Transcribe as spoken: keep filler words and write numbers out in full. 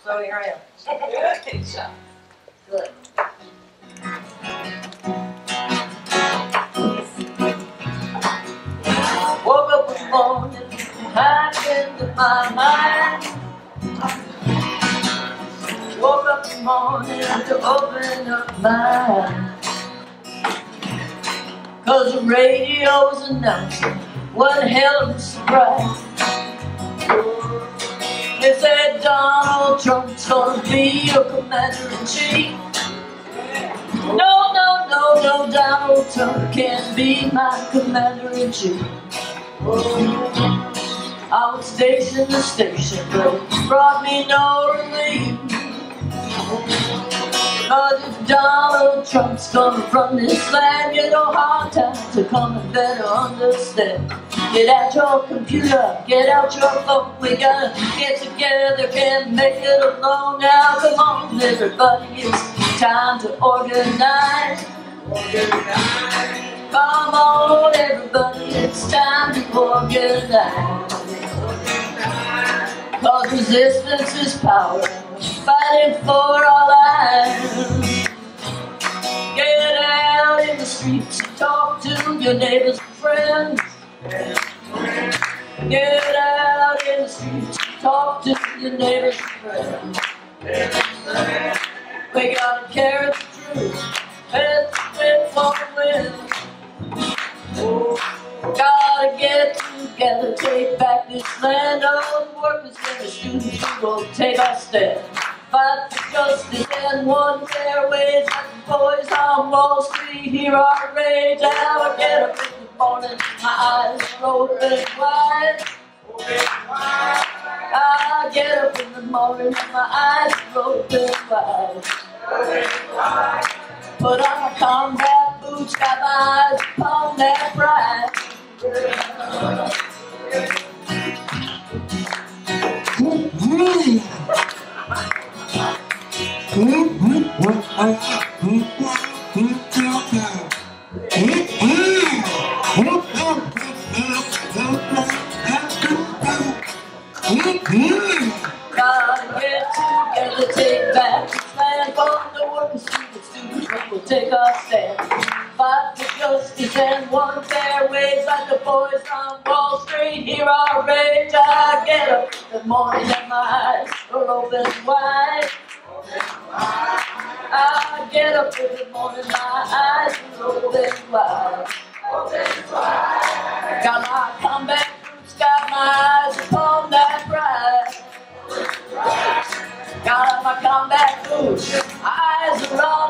So here I am. Good job. Good. Woke up this morning, high into my mind. Woke up this morning to open up my eyes. Cause the radio was announcing what a hell of a surprise. They said Donald Trump's gonna be your commander-in-chief. No, no, no, no, Donald Trump can't be my commander-in-chief. I was stationed to station, but it brought me no relief. Cause if Donald Trump's gonna run this land, you know hard times are coming, better understand. Get out your computer, get out your phone, we gotta get together, can't make it alone. Now come on everybody, it's time to organize. Organize. Come on everybody, it's time to organize. Cause resistance is power, fighting for our lives. Get out in the streets, talk to your neighbors and friends. Get out in the streets, talk to your neighbors and friends. We gotta carry the truth, let the wind for the wind. Gotta get together, take back this land. All the workers and the students, we will take our stand. Fight for justice and one fair wage. Like the boys on Wall Street, hear our rage. Now I get up in the morning, my eyes are open wide. I get up in the morning, my eyes are open wide. Put on my combat boots, got my eyes upon that pride. Gotta get together, take back this land. For the workers, students, students, we will take our stand. Fight for justice and one fair wage. Like the boys on Wall Street, hear our rage. I get up in the morning and my eyes are open wide. I get up in the morning, my eyes are open wide. Got my combat boots, got my eyes upon that pride. Got my combat boots, eyes are on